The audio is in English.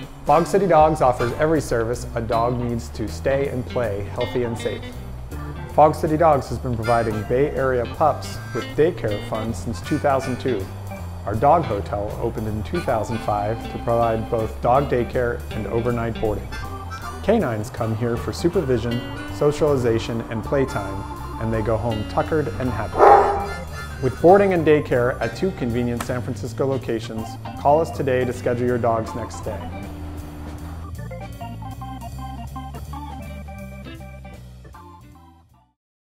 Fog City Dogs offers every service a dog needs to stay and play healthy and safe. Fog City Dogs has been providing Bay Area pups with daycare funds since 2002. Our dog hotel opened in 2005 to provide both dog daycare and overnight boarding. Canines come here for supervision, socialization, and playtime, and they go home tuckered and happy. With boarding and daycare at 2 convenient San Francisco locations, call us today to schedule your dog's next stay.